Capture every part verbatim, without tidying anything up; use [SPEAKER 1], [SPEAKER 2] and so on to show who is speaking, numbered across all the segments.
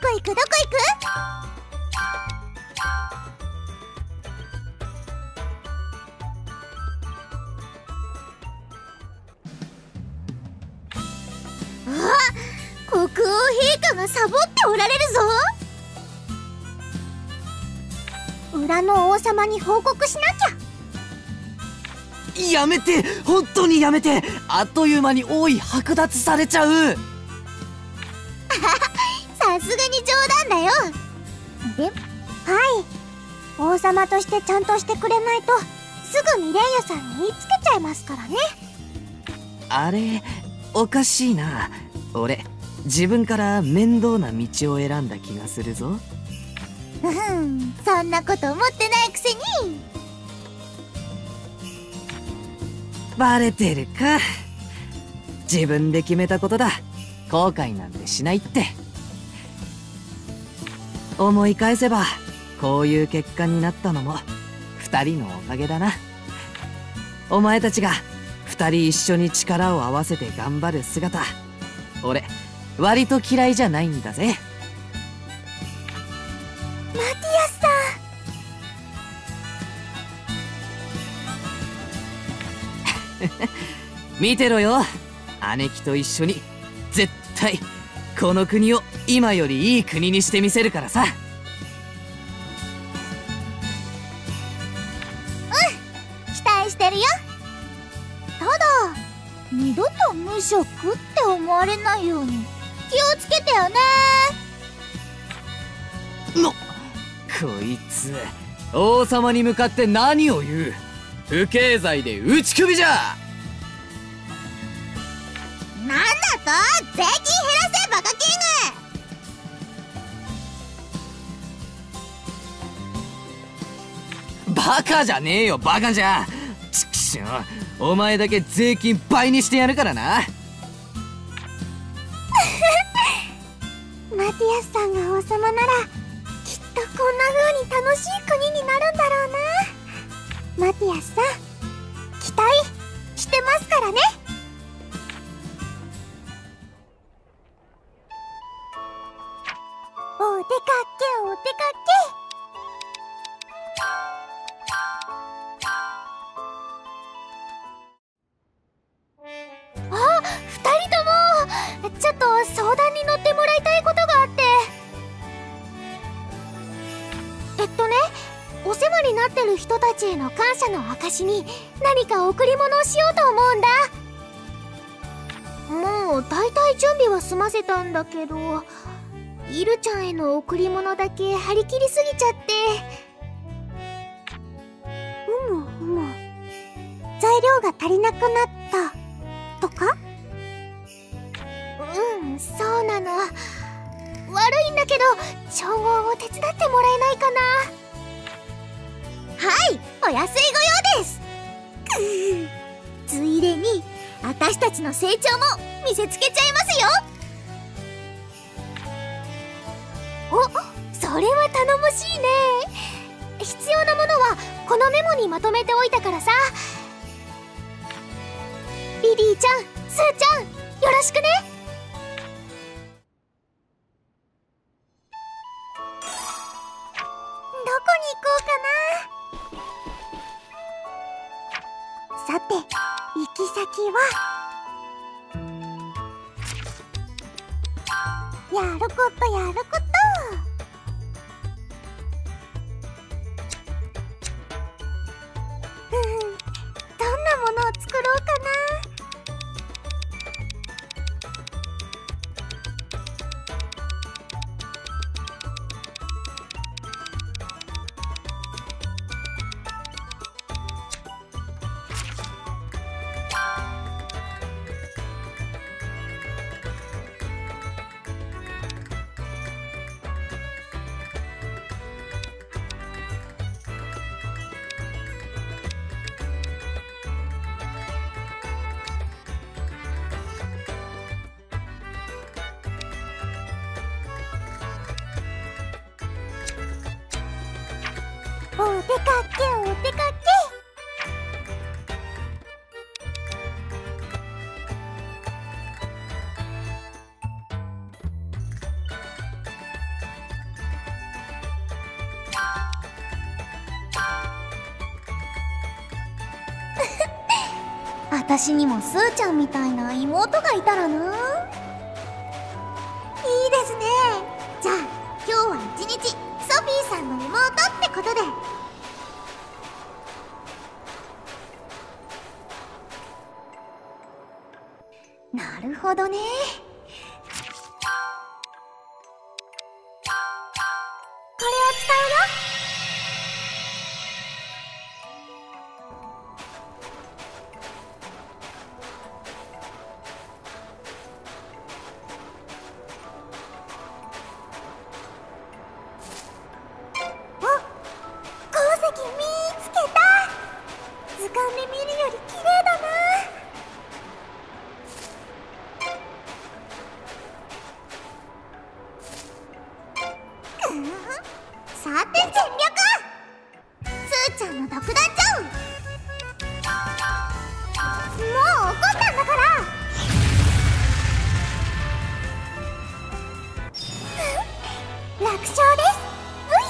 [SPEAKER 1] こ行くどこ行く？あ、国王陛下がサボっておられるぞ。裏の王様に報告しなきゃ。
[SPEAKER 2] やめて、本当にやめて。あっという間に王位剥奪されちゃう。
[SPEAKER 1] さすがに冗談だよ。で、はい、王様としてちゃんとしてくれないとすぐミレイユさんに言いつけちゃいますからね。
[SPEAKER 2] あれ、おかしいな。俺、自分から面倒な道を選んだ気がするぞ。
[SPEAKER 1] うん、そんなこと思ってないくせに。
[SPEAKER 2] バレてるか。自分で決めたことだ。後悔なんてしないって。思い返せばこういう結果になったのも二人のおかげだな。お前たちが二人一緒に力を合わせて頑張る姿、俺割と嫌いじゃないんだぜ。
[SPEAKER 1] マティアスさ
[SPEAKER 2] ん見てろよ、姉貴と一緒に絶対この国を今よりいい国にしてみせるからさ。
[SPEAKER 1] うん、期待してるよ。ただ二度と無職って思われないように気をつけてよね。
[SPEAKER 2] のこいつ王様に向かって何を言う。不敬罪で打ち首じゃ。
[SPEAKER 1] なんだと？税金減らせバカキング。
[SPEAKER 2] バカじゃねえよ、バカじゃ。ちくしょう、お前だけ税金倍にしてやるからな。
[SPEAKER 1] マティアスさんが王様ならきっとこんな風に楽しい国になるんだろうな。マティアスさん、期待してますからね。お出かけお出かけ。あ、二人ともちょっと相談に乗ってもらいたいことがあって。えっとね、お世話になってる人たちへの感謝の証に何か贈り物をしようと思うんだ。もう大体準備は済ませたんだけど、イルちゃんへの贈り物だけ張り切りすぎちゃって。うむうむ、材料が足りなくなったとか。うん、そうなの。悪いんだけど調合を手伝ってもらえないかな。はい、お安いご用です。ついでに私たちの成長も見せつけちゃいますよ。お、それは頼もしいね。必要なものはこのメモにまとめておいたからさ。リリーちゃん、スーちゃん、よろしくね。どこに行こうかな。さて、行き先はやることやること。うん、どんなものを作ろうかな。お出かけお出かけ。 私にもスーちゃんみたいな妹がいたらな。いいですね。じゃあ今日は一日ソフィーさんの妹ってことで。なるほどね。これを使うよ。お、鉱石見つけた。図鑑で見るより綺麗だな。さて戦略、スーちゃんの独断ちゃう。もう怒ったんだから。楽勝です。ブイ。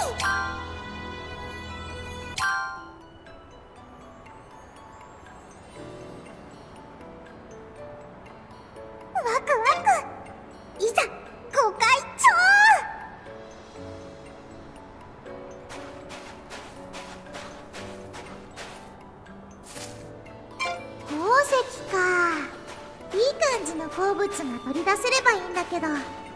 [SPEAKER 1] ワクワク。いざご開帳。鉱石か。いい感じの鉱物が取り出せればいいんだけど。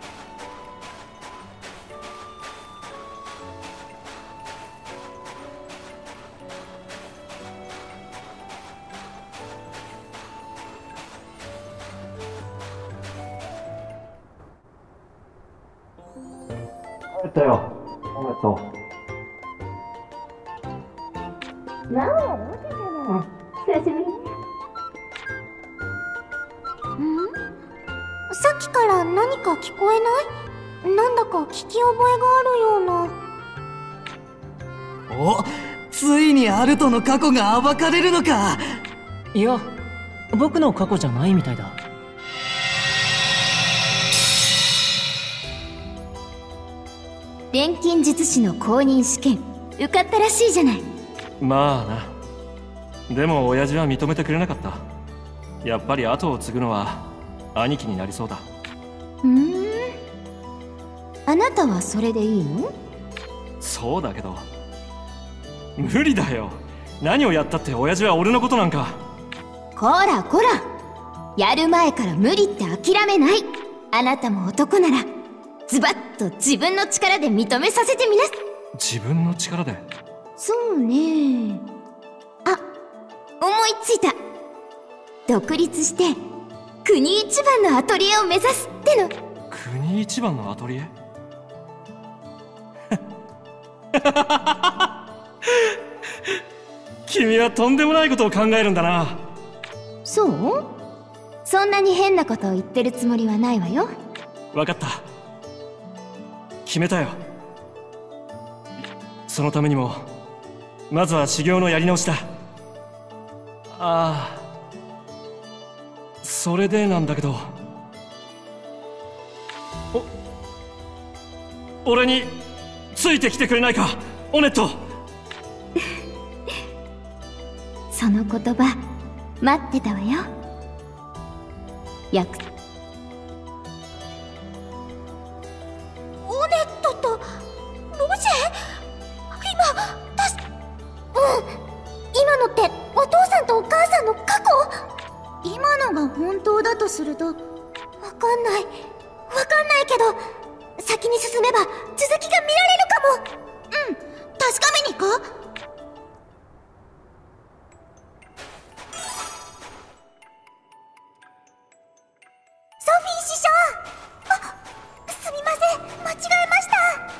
[SPEAKER 3] 帰ったよ。おめでとう。
[SPEAKER 1] なんだろうかな。久しぶりね。ん？さっきから何か聞こえない？なんだか聞き覚えがあるような。
[SPEAKER 2] お、ついにアルトの過去が暴かれるのか。
[SPEAKER 4] いや、僕の過去じゃないみたいだ。
[SPEAKER 5] 錬金術師の公認試験受かったらしいじゃない。
[SPEAKER 3] まあな。でも親父は認めてくれなかった。やっぱり後を継ぐのは兄貴になりそうだ。
[SPEAKER 5] ふーん、あなたはそれでいいの？
[SPEAKER 3] そうだけど無理だよ。何をやったって親父は俺のことなんか。
[SPEAKER 5] こらこら、やる前から無理って諦めない。あなたも男ならズバッと自分の力で認めさせてみな。
[SPEAKER 3] 自分の力で？
[SPEAKER 5] そうね。あ、思いついた。独立して国一番のアトリエを目指すっての。
[SPEAKER 3] 国一番のアトリエ？君はとんでもないことを考えるんだな。
[SPEAKER 5] そう？そんなに変なことを言ってるつもりはないわよ。
[SPEAKER 3] わかった。決めたよ。そのためにもまずは修行のやり直しだ。ああ、それでなんだけど、お俺についてきてくれないか、オネット。
[SPEAKER 5] その言葉待ってたわよ。約
[SPEAKER 1] オネットとロジェ？今たしうん今のってお父さんとお母さんの過去？今のが本当だとするとわかんないわかんないけど、先に進めば続きが見られるかも。うん、確かめに行こう。ソフィー師匠、あ、すみません、間違えました。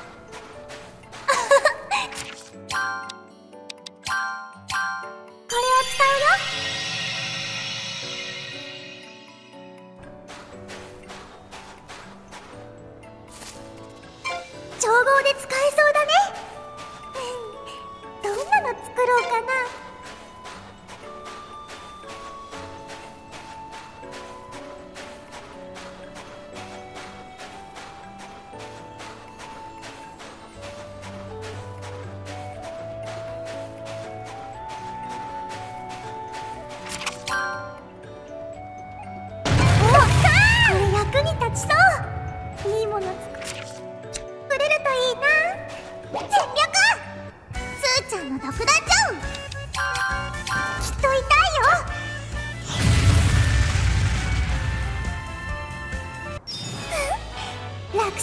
[SPEAKER 1] これを使うよ。調合で使えそうだね。うん、どんなの作ろうかな。 ちそう。いいもの作れるといいな。全力。すーちゃんの独壇場、きっと痛いよ。楽勝です。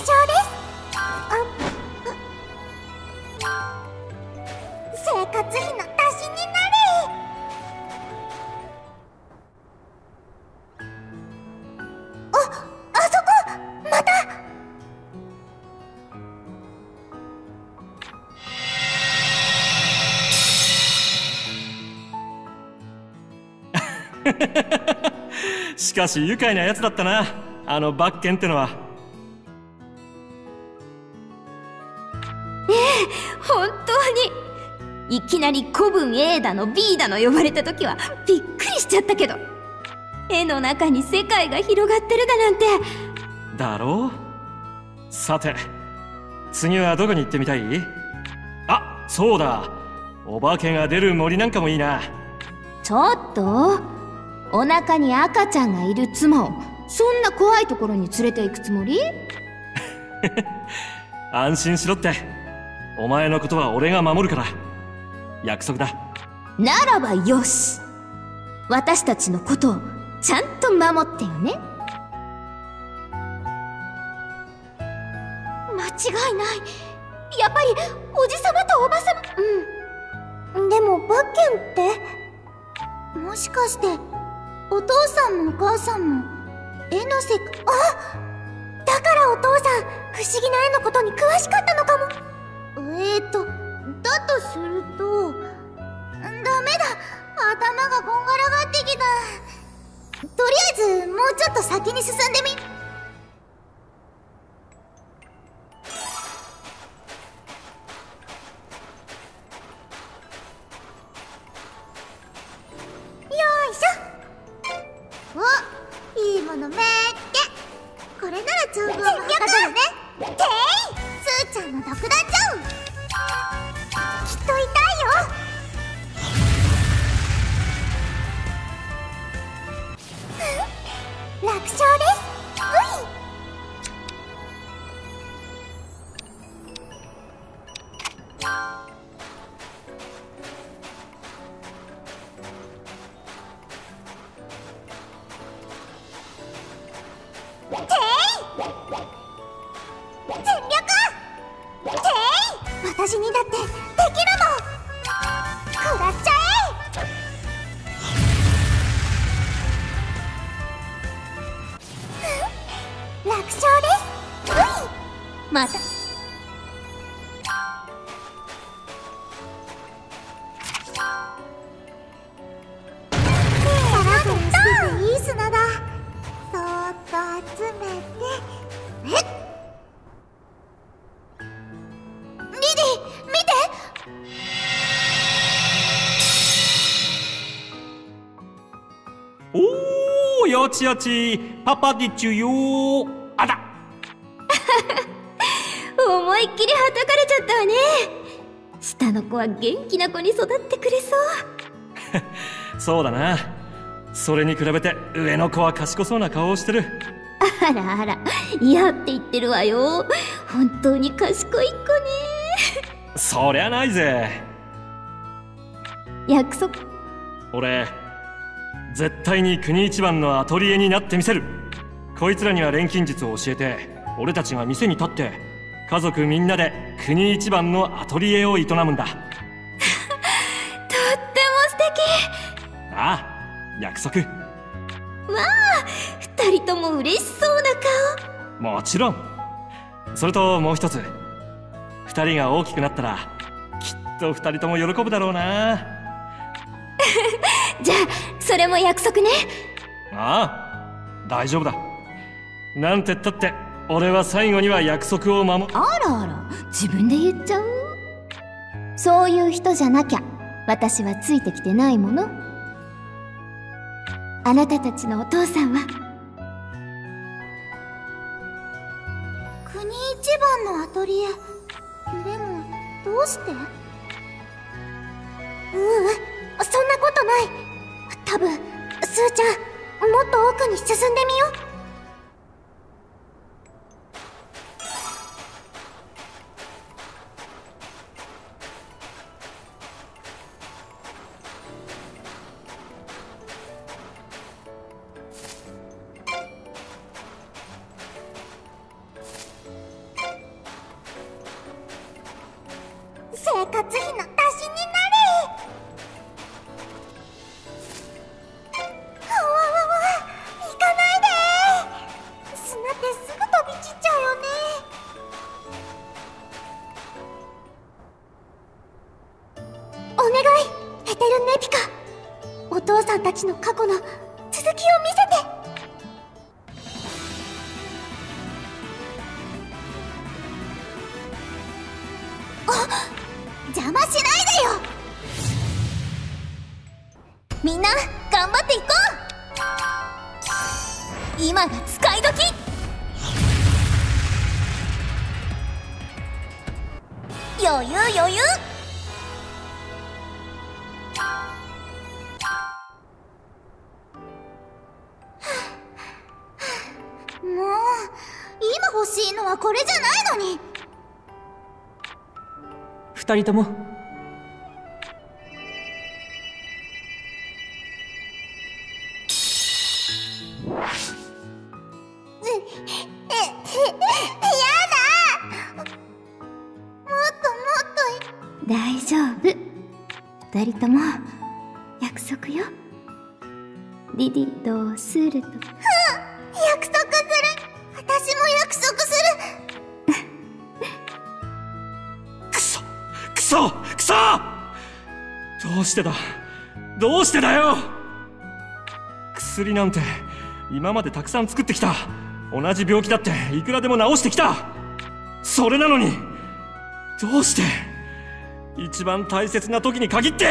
[SPEAKER 1] 生活費の足しになれ。あ、あそこまた。
[SPEAKER 3] しかし愉快なやつだったな、あのバッケンってのは。
[SPEAKER 5] ええ、本当にいきなり古文 A だの B だの呼ばれた時はびっくりしちゃったけど、絵の中に世界が広がってるだなんて。
[SPEAKER 3] だろう。さて次はどこに行ってみたい？あ、そうだ、お化けが出る森なんかもいいな。
[SPEAKER 5] ちょっと、お腹に赤ちゃんがいる妻をそんな怖いところに連れて行くつもり？
[SPEAKER 3] 安心しろって、お前のことは俺が守るから。約束だ。
[SPEAKER 5] ならばよし、私たちのことをちゃんと守ってよね。間違いない、やっぱりおじさまとおばさま。
[SPEAKER 1] うん、でもバッケンってもしかしてお父さんもお母さんも絵の世界。あ、だからお父さん不思議な絵のことに詳しかったのかも。えーとだとするとダメだ、頭がこんがらがってきた。とりあえずもうちょっと先に進んでみ。よいしょ。お、いいものめっけ。これなら調合がはかどるね。てい、すーちゃんの独壇場、きっと痛いよ。楽勝です。ほい。てい、全力。てい、私にだってできるの。食らっちゃえ。楽勝です。ほい。
[SPEAKER 5] また
[SPEAKER 1] さらっと捨てていい砂だ。そーっと集めて。えっ、リディ、見て。
[SPEAKER 3] おー、よちよち、パパディチュよー。あだ。
[SPEAKER 5] 思いっきりはたかれちゃったわね。下の子は元気な子に育ってくれそう。
[SPEAKER 3] そうだな。それに比べて上の子は賢そうな顔をしてる。
[SPEAKER 5] あらあら、嫌って言ってるわよ。本当に賢い子ね。
[SPEAKER 3] そりゃないぜ。
[SPEAKER 5] 約束。
[SPEAKER 3] 俺絶対に国一番のアトリエになってみせる。こいつらには錬金術を教えて、俺たちが店に立って家族みんなで国一番のアトリエを営むんだ。とっても
[SPEAKER 5] 素敵。
[SPEAKER 3] ああ、約束。
[SPEAKER 5] まあ、二人とも嬉しそうな顔。
[SPEAKER 3] もちろん。それともう一つ、二人が大きくなったらきっと二人とも喜ぶだろうな。
[SPEAKER 5] じゃあそれも約束ね。
[SPEAKER 3] ああ、大丈夫だ。なんてったって俺は最後には約束を守る。
[SPEAKER 5] あらあら、自分で言っちゃう。そういう人じゃなきゃ私はついてきてないもの。あなたたちのお父さんは
[SPEAKER 1] 国一番のアトリエ。でもどうして？ううん、そんなことない。多分すーちゃんもっと奥に進んでみよう。 邪魔しないでよ。みんな頑張っていこう。今が使い時。余裕余裕。もう今欲しいのはこれじゃないのに。
[SPEAKER 4] 二人とも
[SPEAKER 5] 大丈夫。二人とも約束よ。リディとスールと。
[SPEAKER 1] 約束する。私も約束する。
[SPEAKER 3] くそくそくそ。どうしてだどうしてだよ。薬なんて今までたくさん作ってきた。同じ病気だっていくらでも治してきた。それなのにどうして一番大切な時に限って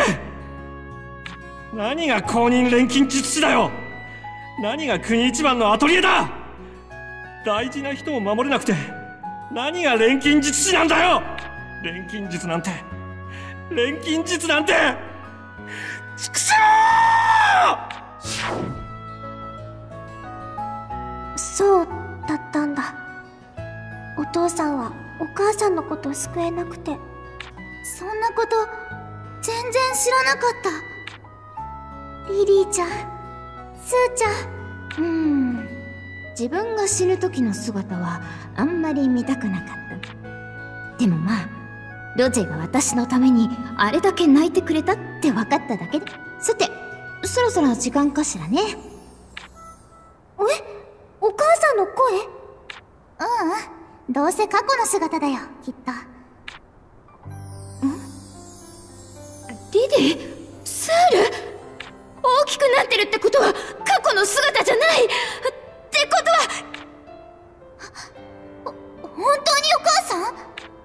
[SPEAKER 3] 何が公認錬金術師だよ。何が国一番のアトリエだ。大事な人を守れなくて何が錬金術師なんだよ。錬金術なんて錬金術なんてちくしょ
[SPEAKER 1] う。そうだったんだ。お父さんはお母さんのことを救えなくて。そんなこと全然知らなかった。リリーちゃん、スーちゃん。うーん、自分が死ぬ時の姿はあんまり見たくなかった。でもまあロジェが私のためにあれだけ泣いてくれたって分かっただけで。さて、そろそろ時間かしらね。え、お母さんの声？ううん、どうせ過去の姿だよ、きっと。
[SPEAKER 5] リディ、スール、大きくなってるってことは過去の姿じゃない。ってことは、ほ本当にお母さん？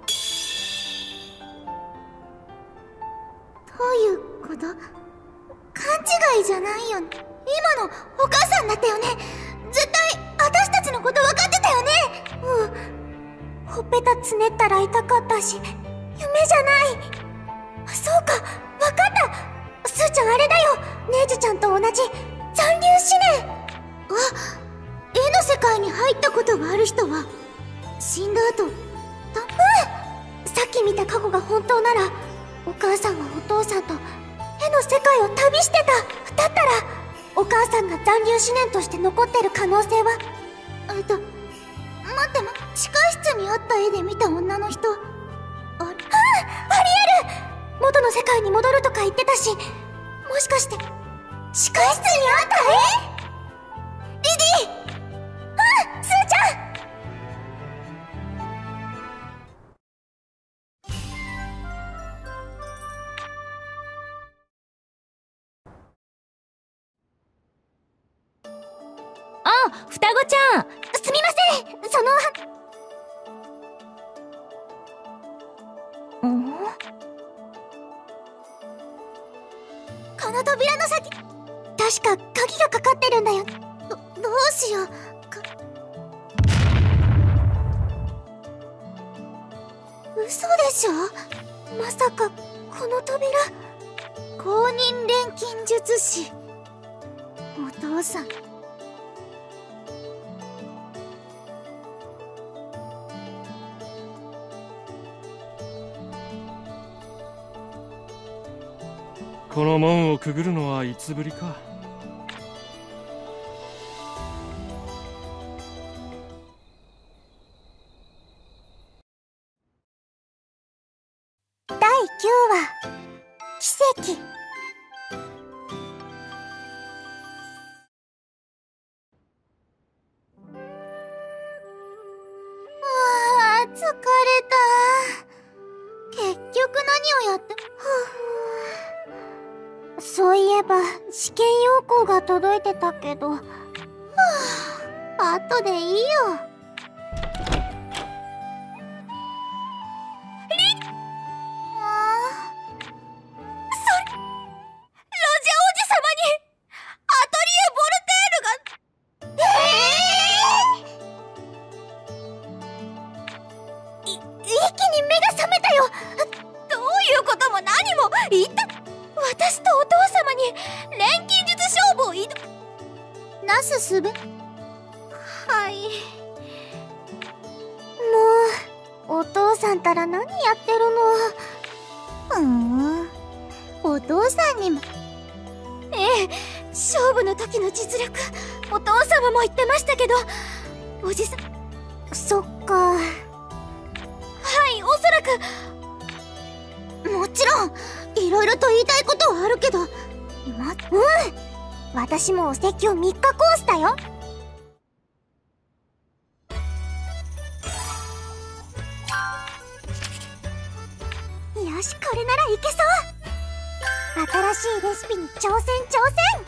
[SPEAKER 5] どういうこと？勘違いじゃないよね。今のお母さんだったよね。絶対私たちのこと分かってたよね。うん、ほっぺたつねったら痛かったし、夢じゃない。そうか、分かった。スーちゃんあれだよ、ネージュちゃんと同じ残留思念。あ、絵の世界に入ったことがある人は死んだ後だ。うん、さっき見た過去が本当ならお母さんはお父さんと絵の世界を旅してた。だったらお母さんが残留思念として残ってる可能性は。えっと待ってま、地下室にあった絵で見た女の人、あ、あ、ありえる。元の世界に戻るとか言ってたし、もしかして地下室にあった絵？リディ！うん、スーちゃん！あ、双子ちゃん。
[SPEAKER 1] すみません、そのん？この扉の先、確か鍵がかかってるんだよ。ど、どうしようか。嘘でしょ。まさかこの扉、公認錬金術師。お父さん。
[SPEAKER 3] この門をくぐるのはいつぶりか。
[SPEAKER 1] だいきゅうわ、奇跡。あー、疲れた。結局何をやって、はあ、そういえば試験要項が届いてたけど、はあ、後でいいよ。リあすべ。はい。もうお父さんたら何やってるの。ふーん、お父さんにも。
[SPEAKER 5] ええ、勝負の時の実力お父様も言ってましたけど、おじさん。
[SPEAKER 1] そっか。はい、
[SPEAKER 5] おそら
[SPEAKER 1] く。もちろんいろいろと言いたいことはあるけど、ま、うん、私もお説教みっかコースだよ。よし、これならいけそう。新しいレシピに挑戦挑戦。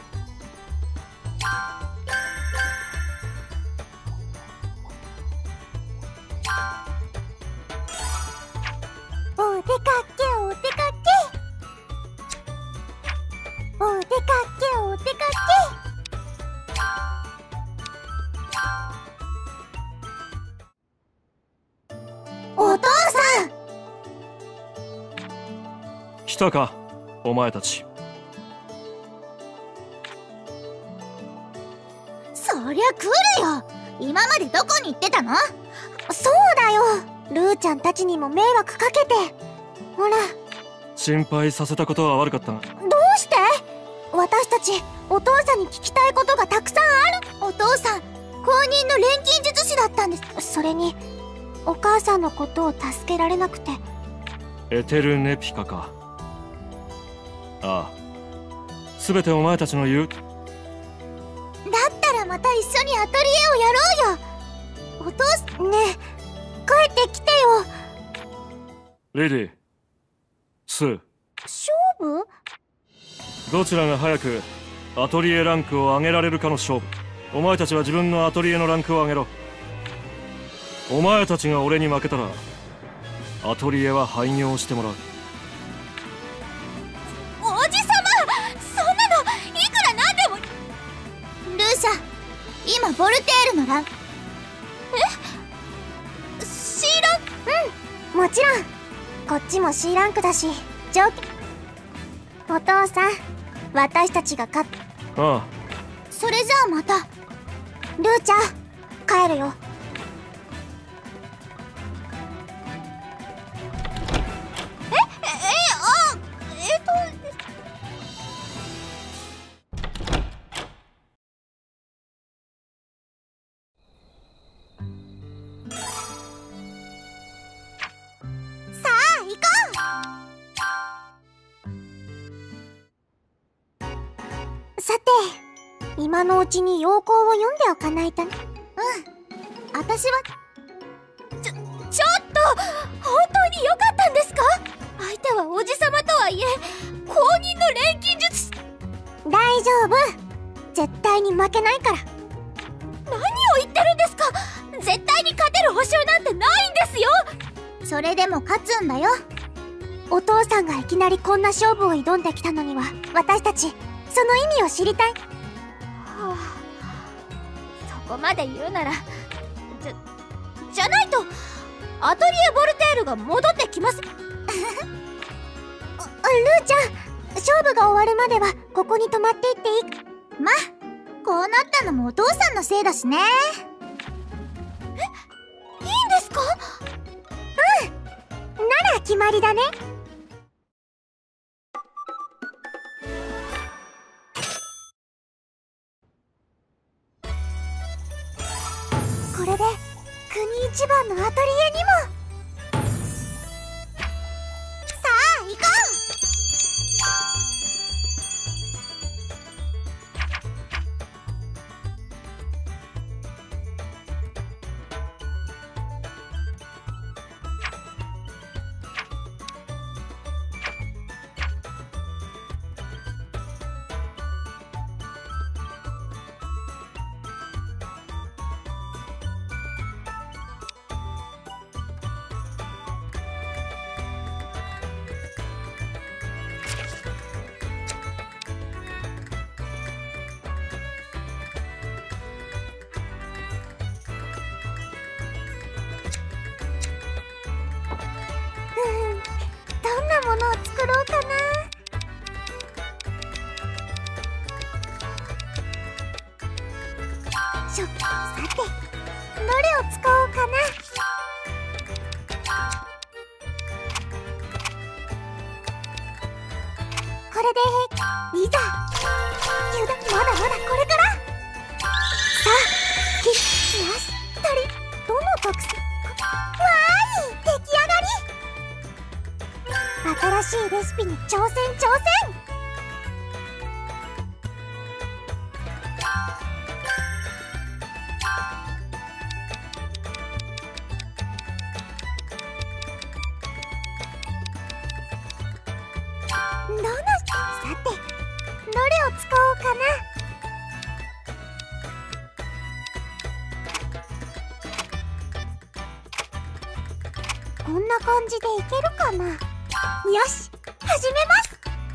[SPEAKER 1] お出かけお出かけお出かけお出かけ。お父さん。
[SPEAKER 3] 来たか、お前たち。
[SPEAKER 1] そりゃ来るよ。今までどこに行ってたの？そうだよ、ルーちゃんたちにも迷惑かけて。ほら、
[SPEAKER 3] 心配させたことは悪かったが。
[SPEAKER 1] どうして？私たちお父さんに聞きたいことがたくさんある。お父さん公認の錬金術師だったんです。それにお母さんのことを助けられなくて。
[SPEAKER 3] エテル・ネピカか。ああ、全てお前たちの言う。だ
[SPEAKER 1] ったらまた一緒にアトリエをやろうよ。お父さんねえ、帰ってきてよ。
[SPEAKER 3] リディ、スー。
[SPEAKER 1] 勝負？
[SPEAKER 3] どちらが早くアトリエランクを上げられるかの勝負。お前たちは自分のアトリエのランクを上げろ。お前たちが俺に負けたらアトリエは廃業してもらう。
[SPEAKER 1] おじさま、そんなのいくらなんでも。ルーシャ、今ボルテールのラン。え？ シー ランク？うん、もちろん。こっちも シー ランクだし、条件。お父さん、私たちが勝っ。
[SPEAKER 3] ああ。
[SPEAKER 1] それじゃあまた。ルーちゃん、帰るよ。え、え、え、あ、えっと。さあ、行こう。さて、今のうちに要項を読んでおかないとね。うん、私は。ちょ、ちょっと本当に良かったんですか？相手はおじさまとはいえ公認の錬金術師。大丈夫、絶対に負けないから。何を言ってるんですか？絶対に勝てる保証なんてないんですよ。それでも勝つんだよ。お父さんがいきなりこんな勝負を挑んできたのには、私たちその意味を知りたい。はあ、そこまで言うなら、じゃ、じゃないとアトリエボルテールが戻ってきます。ルーちゃん、勝負が終わるまではここに泊まっていっていい？ま、こうなったのもお父さんのせいだしね。え、いいんですか？うん、なら決まりだね。これで国一番のアトリエにも。さあ行こどれを使おうかな。これでいざ油断、まだまだこれから。さあきよし、とりどの特性、わーい、出来上がり。新しいレシピに挑戦挑戦。どの、さてどれを使おうかな。こんな感じでいけるかな。よし、始めます。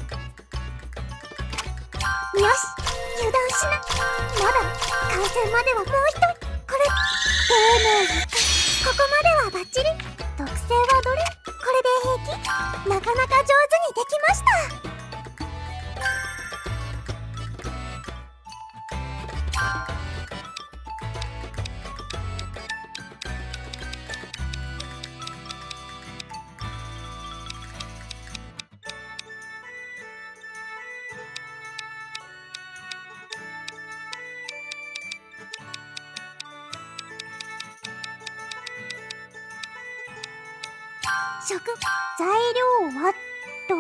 [SPEAKER 1] よし、油断しな。まだ完成まではもう一人。これ丁寧に、ここまではバッチリ。特性はどれ、これで平気。なかなか上手にできました。食材料はっと。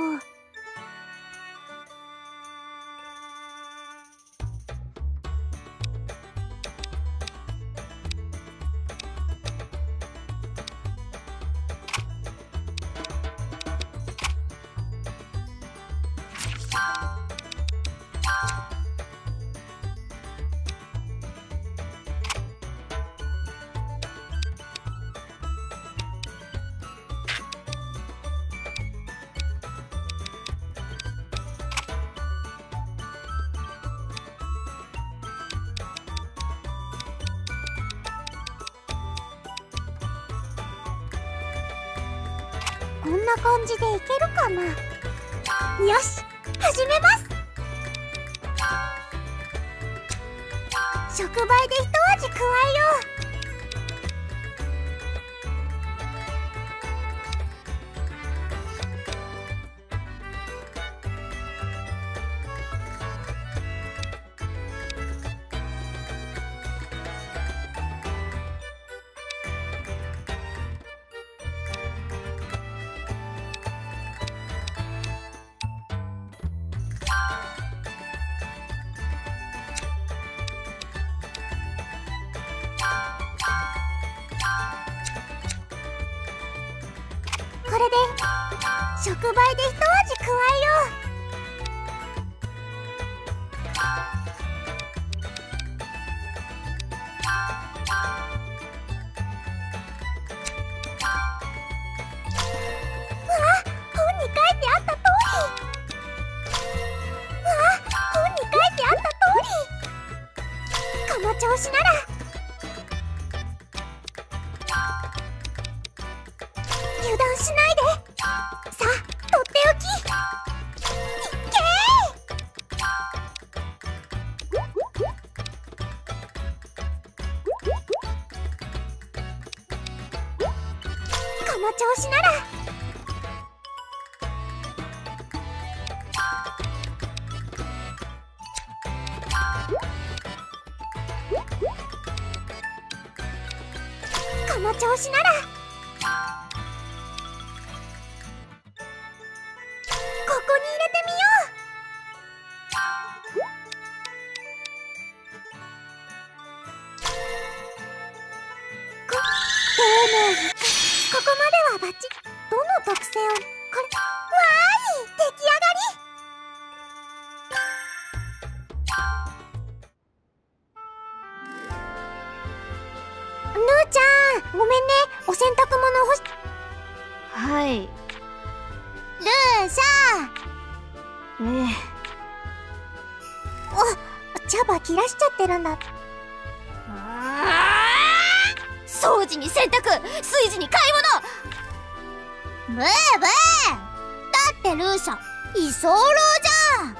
[SPEAKER 1] こんな感じでいけるかな。よし、始めます。触媒で一味加えよう。これで触媒で一味加えよう。うわ、本に書いてあった通り。うわ、本に書いてあった通り。この調子なら油断しないで。さあ、とっておき。いっけー。この調子ならこの調子ならここに入れてみよう。こ丁寧に、ここまではバッチ。どの特性を、これ、わーい、出来上がり。ぬーちゃん、ごめんね、お洗濯物干し。
[SPEAKER 5] はい。
[SPEAKER 1] ルーシャー。
[SPEAKER 5] ええ。
[SPEAKER 1] お、茶葉切らしちゃってるんだ。
[SPEAKER 5] 掃除に洗濯、炊事に買い
[SPEAKER 1] ブーブー。だってルーシャ居候じゃん。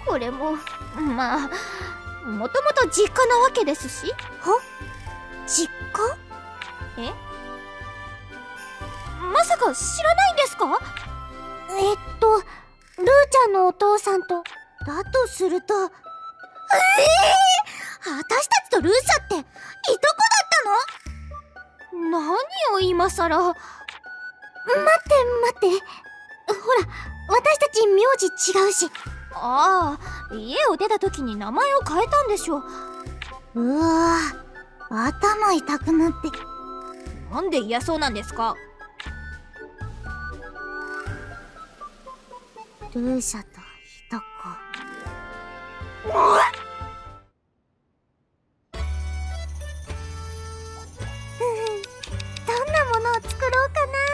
[SPEAKER 1] これもまあもともと実家なわけですし。は？実家？え？まさか知らないんですか？えっとルーちゃんのお父さんと。だとすると、ええー、私たちとルーシャっていとこだったの？何を今さら。待って待って、ほら私たち名字違うし。ああ、家を出た時に名前を変えたんでしょ。うわぁ、頭痛くなって。なんで嫌そうなんですか？ルーシャといとこ。どんなものを作ろうかな。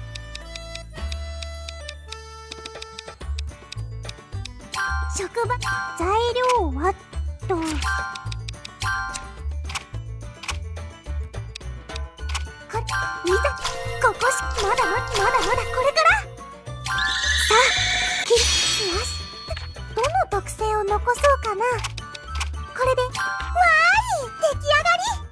[SPEAKER 1] 職場材料はと。かいざここしまだまだまだまだこれから。さあきよし、どの特性を残そうかな。これでわーい、出来上がり。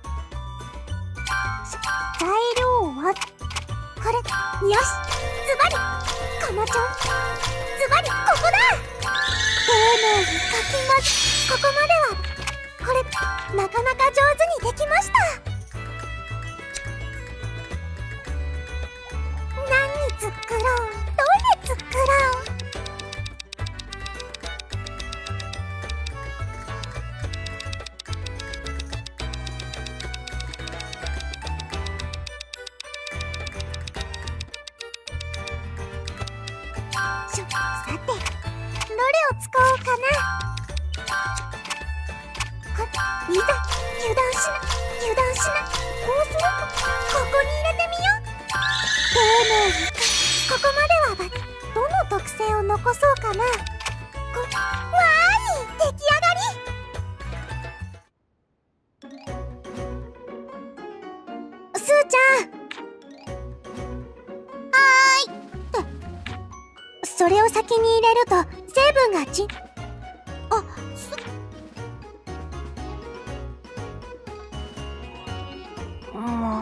[SPEAKER 1] 材料はこれ。よし、ズバリこのちょん、ズバリここだ。丁寧にかき混ぜ。ここまではこれなかなか上手にできました。何作ろう、どれ作ろう。さて、どれを使おうかな。こいざ油断しな油断しな。こうするとここに入れてみよう。丁寧にかここまではどの特性を残そうかな。こわーい、出来上がり。すーちゃん、それを先に入れると成分がち。あ、そも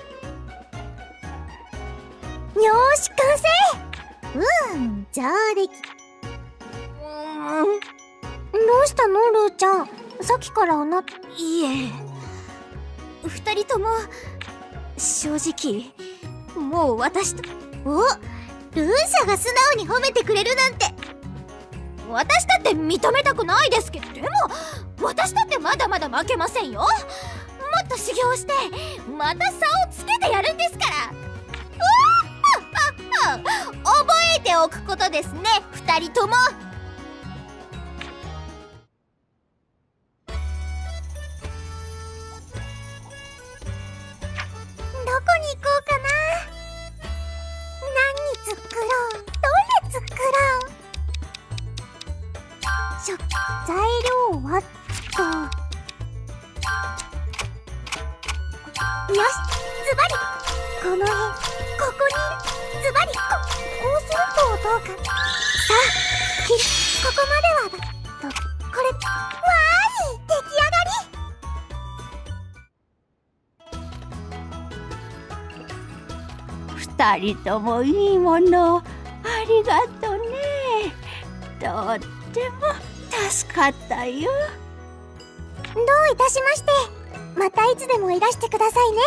[SPEAKER 1] う。よーし、完成。うん、上出来。うん、どうしたのルーちゃん、さっきからあな。いえ、二人とも正直もう私と。お、ルーシャが素直に褒めてくれるなんて。私だって認めたくないですけど。でも私だってまだまだ負けませんよ。もっと修行してまた差をつけてやるんですから。うわ覚えておくことですね、二人とも。どこに行こうかな。何作ろう、どれ作ろう。食材料はと。よし、ズバリこの辺、ここにズバリ こ, こうするとどうか。さあ、きここまではだと。これわーい、出来上がり。
[SPEAKER 6] 二人ともいいものありがとね。とっても助かったよ。
[SPEAKER 1] どういたしまして。またいつでもいらしてくださいね。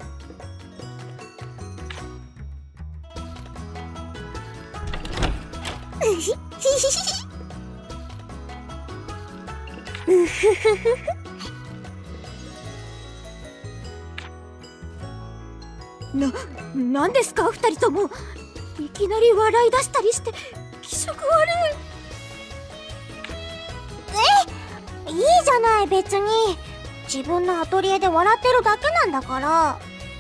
[SPEAKER 1] うひひひひ。うふふふふ。な、なんですか二人とも。いきなり笑い出したりして気色悪い。え、いいじゃない別に。自分のアトリエで笑ってるだけなんだから。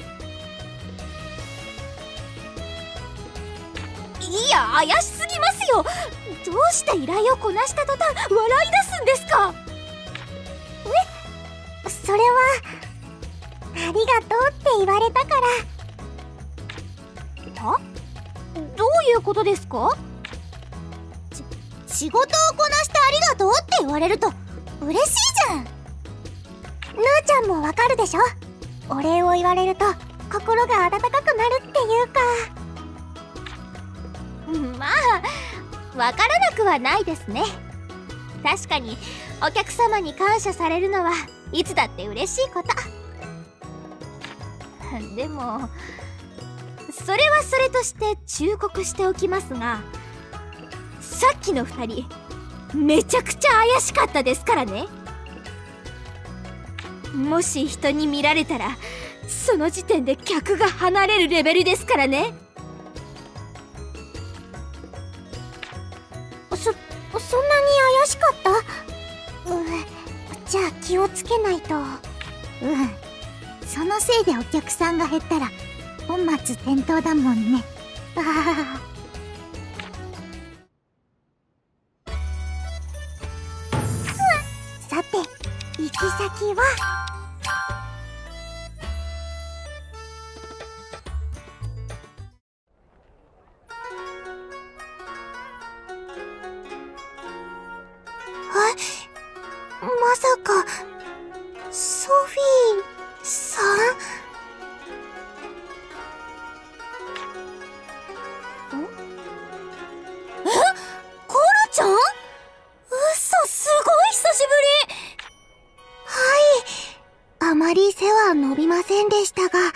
[SPEAKER 1] いや、怪しすぎますよ。どうして依頼をこなした途端笑い出すんですか。え、それはありがとうって言われたから。は？どういうことですか？ち仕事をこなしてありがって言われると嬉しいじゃん。ぬーちゃんもわかるでしょ。お礼を言われると心が温かくなるっていうか。
[SPEAKER 5] まあわからなくはないですね。確かにお客様に感謝されるのはいつだって嬉しいこと。でもそれはそれとして忠告しておきますが、さっきのふたりめちゃくちゃ怪しかったですからね。もし人に見られたらその時点で客が離れるレベルですからね。
[SPEAKER 1] そ、そんなに怪しかった？うん、じゃあ気をつけないと。うん、そのせいでお客さんが減ったら本末転倒だもんね。ああ。さて、行き先はえ、まさかソフィーさん？ん？え？コロちゃん？嘘、すごい久しぶり。はい、あまり背は伸びませんでしたが元気です。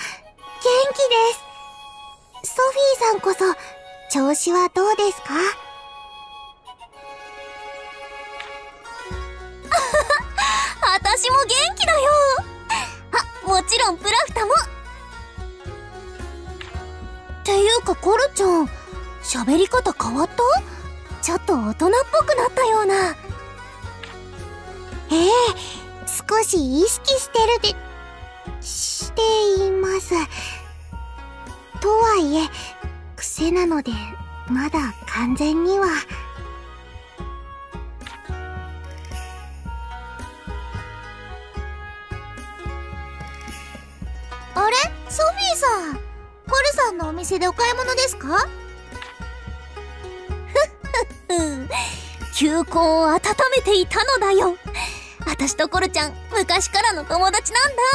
[SPEAKER 1] ソフィーさんこそ調子はどうですか？
[SPEAKER 5] 私も元気だよ。あ、もちろんプラフタも。
[SPEAKER 1] っていうかコロちゃん、喋り方変わった？ちょっと大人っぽくなったような。ええ、少し意識してるで、しています。とはいえ、癖なので、まだ完全には。あれ？ソフィーさん、コルさんのお店でお買い物ですか？
[SPEAKER 5] ふっふっ、球根を温めていたのだよ。私とコルちゃん、昔からの友達なんだ。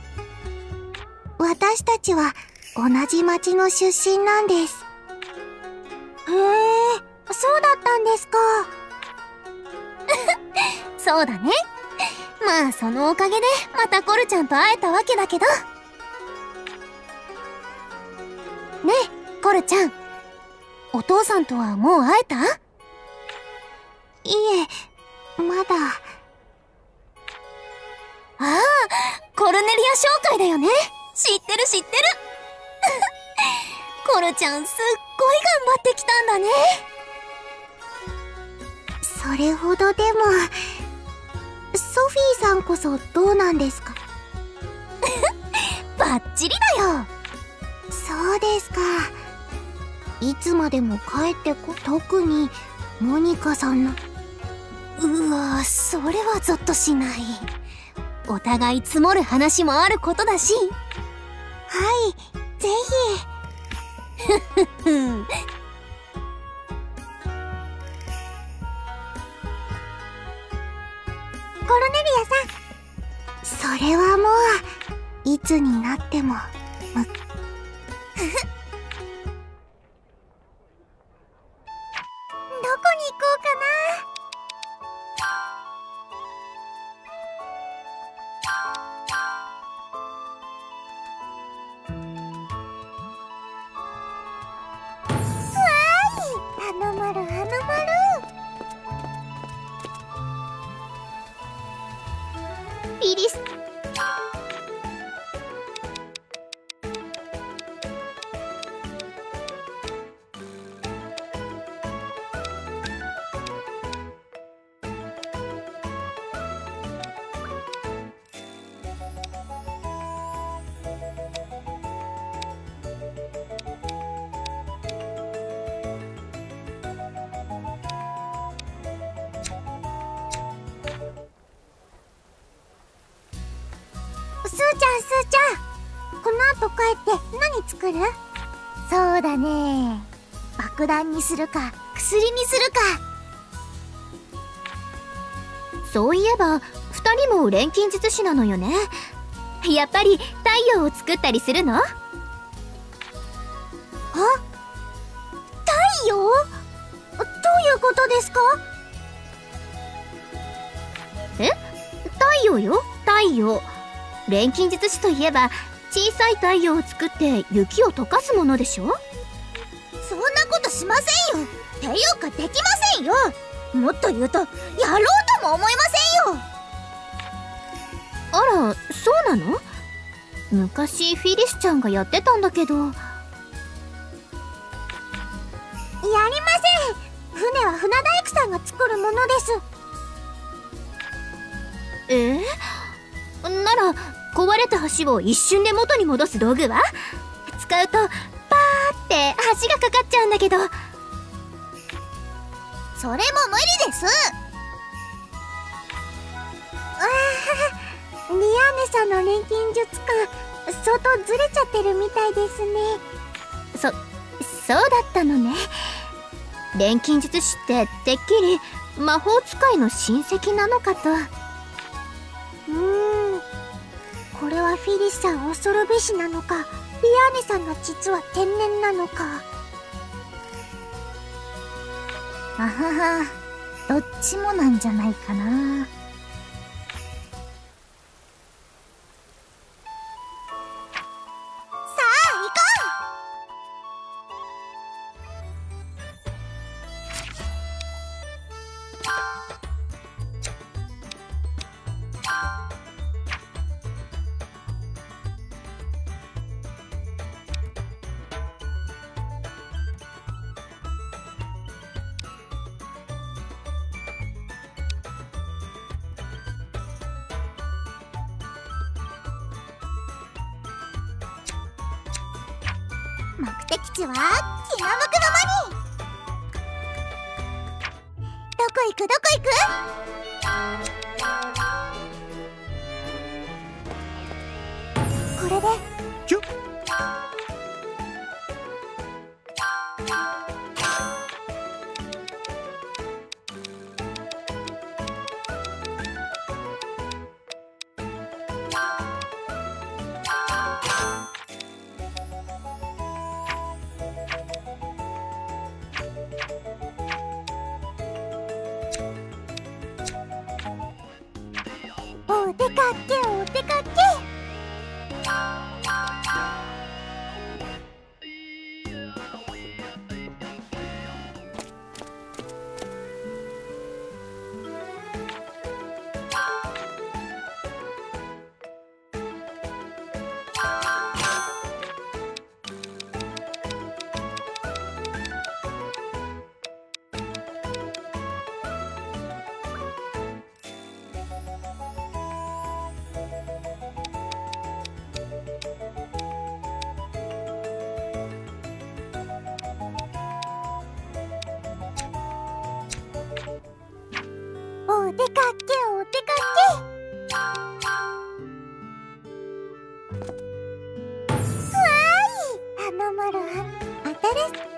[SPEAKER 1] 私たちは同じ町の出身なんです。へえ、そうだったんですか。
[SPEAKER 5] そうだね。まあそのおかげでまたコルちゃんと会えたわけだけど。ねえ、コルちゃん。お父さんとはもう会えた？
[SPEAKER 1] いえ、まだ。
[SPEAKER 5] ああ、コルネリア紹介だよね。知ってる知ってる。コルちゃんすっごい頑張ってきたんだね。
[SPEAKER 1] それほどでも。ソフィーさんこそどうなんですか？
[SPEAKER 5] バッチリだよ。
[SPEAKER 1] そうですか。いつまでも帰ってこ、特にモニカさんの。
[SPEAKER 5] うわぁ、それはゾッとしない。お互い積もる話もあることだし。
[SPEAKER 1] はい、ぜひ。
[SPEAKER 5] ふっふん。
[SPEAKER 1] コルネリアさん、それはもういつになってもむどこに行こうかな。はなまるはなまる。ピリス。すーちゃん、すーちゃん、この後帰って何作る？そうだね、爆弾にするか薬にするか。
[SPEAKER 5] そういえばふたりも錬金術師なのよね。やっぱり太陽を作ったりするの？あ、
[SPEAKER 1] 太陽？どういうことですか？
[SPEAKER 5] え？太陽よ、太陽。錬金術師といえば小さい太陽を作って雪を溶かすものでしょ？
[SPEAKER 1] そんなことしませんよ。ていうかできませんよ。もっと言うとやろうとも思いませんよ。
[SPEAKER 5] あら、そうなの？昔フィリスちゃんがやってたんだけど。やりま
[SPEAKER 1] せん。船は船大工さんが作るものです。
[SPEAKER 5] えー、なら壊れた橋を一瞬で元に戻す道具は？使うとパーって橋がかかっちゃうんだけど。
[SPEAKER 1] それも無理です。あー、リアーネさんの錬金術感相当ずれちゃってるみたいですね。
[SPEAKER 5] そ、そうだったのね。錬金術師っててっきり魔法使いの親戚なのかと。
[SPEAKER 1] うーん、これはフィリスさん恐るべしなのか、リアーネさんが実は天然なのか。あはは、どっちもなんじゃないかな。目的地は気の向くままに。どこ行くどこ行く？これでキュッ。お出かけお出かけ。お出かけお出かけ。わーい、あのマルは当たる。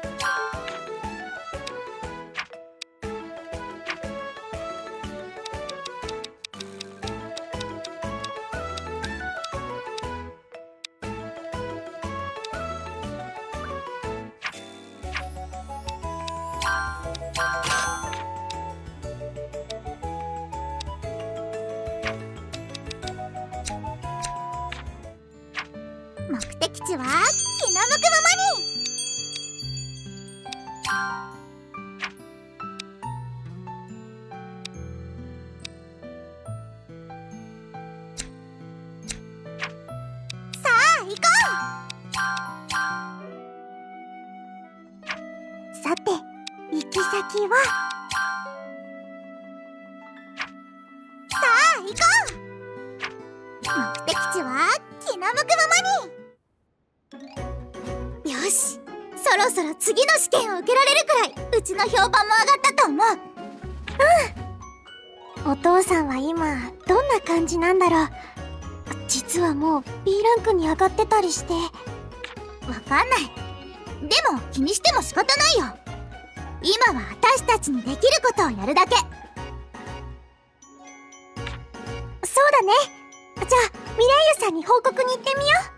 [SPEAKER 1] 目的地は気の向くままに。さあ行こう。さて行き先は。さあ行こう。目的地は気の向くままに。よし、そろそろ次の試験を受けられるくらいうちの評判も上がったと思う。うん。お父さんは今どんな感じなんだろう。実はもう B ランクに上がってたりして。わかんない。でも気にしても仕方ないよ。今は私たちにできることをやるだけ。 だね。じゃあミレイユさんに報告に行ってみよう。